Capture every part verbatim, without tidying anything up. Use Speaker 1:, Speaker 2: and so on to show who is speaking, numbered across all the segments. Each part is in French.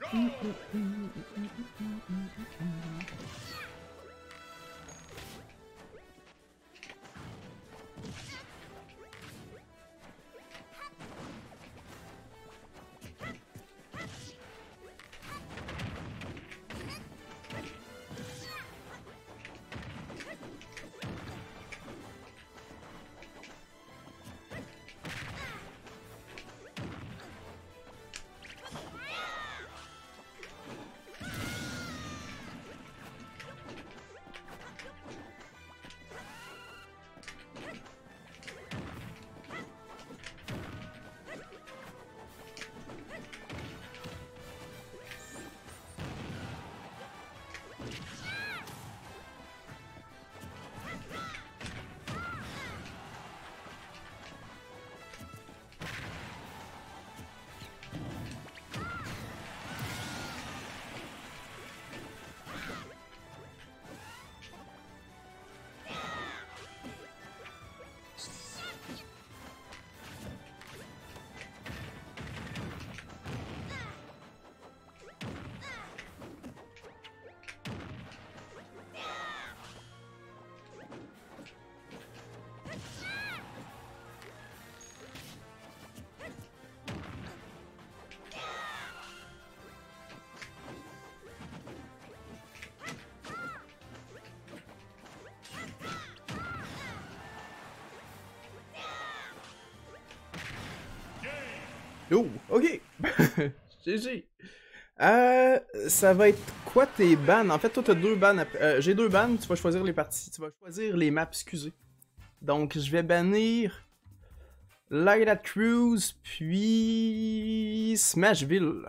Speaker 1: Oh, ok. G G. Euh, ça va être quoi tes bans? En fait, toi, t'as deux bans. après- Euh, J'ai deux bans, tu vas choisir les parties. Tu vas choisir les maps, excusez. Donc, je vais bannir Lylat Cruise, puis Smashville.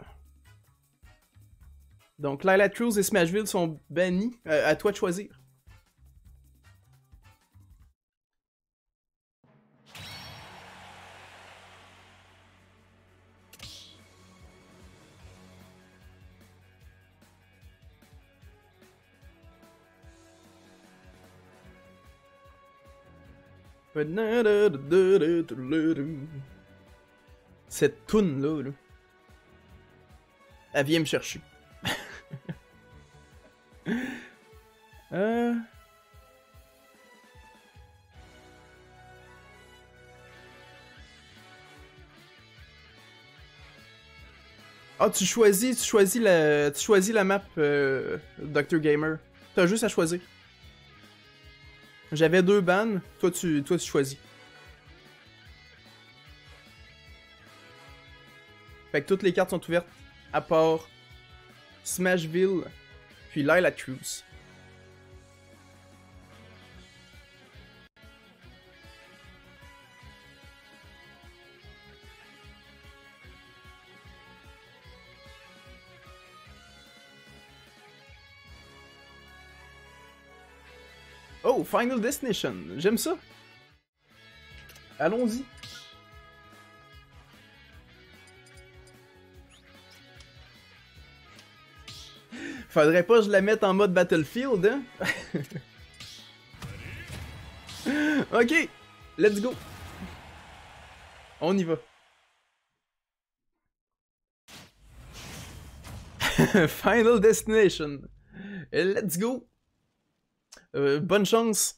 Speaker 1: Donc, Lylat Cruise et Smashville sont bannis. Euh, à toi de choisir. Cette toune là, là, elle vient me chercher. euh... Ah, tu choisis, tu choisis la, tu choisis la map, euh, docteur Gamer. T'as juste à choisir. J'avais deux bans, toi tu, toi tu choisis. Fait que toutes les cartes sont ouvertes, à part Smashville, puis Lylat Cruise. Oh, Final Destination, j'aime ça. Allons-y. Faudrait pas que je la mette en mode Battlefield, hein? Ok, let's go. On y va. Final Destination. Let's go. Euh, bonne chance.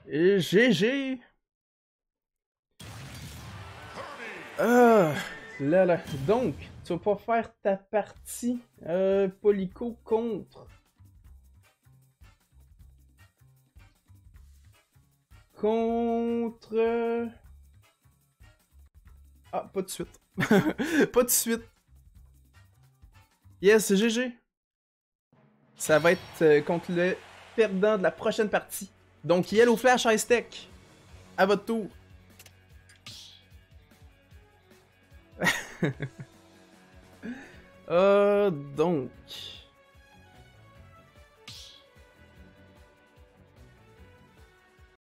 Speaker 1: Et G G! Ah, là là. Donc, tu vas pas faire ta partie euh, Polico contre. Contre. Ah, pas de suite. Pas de suite. Yes, G G. Ça va être euh, contre le perdant de la prochaine partie. Donc, Yellow Flash Ice Tech. À votre tour. euh, donc.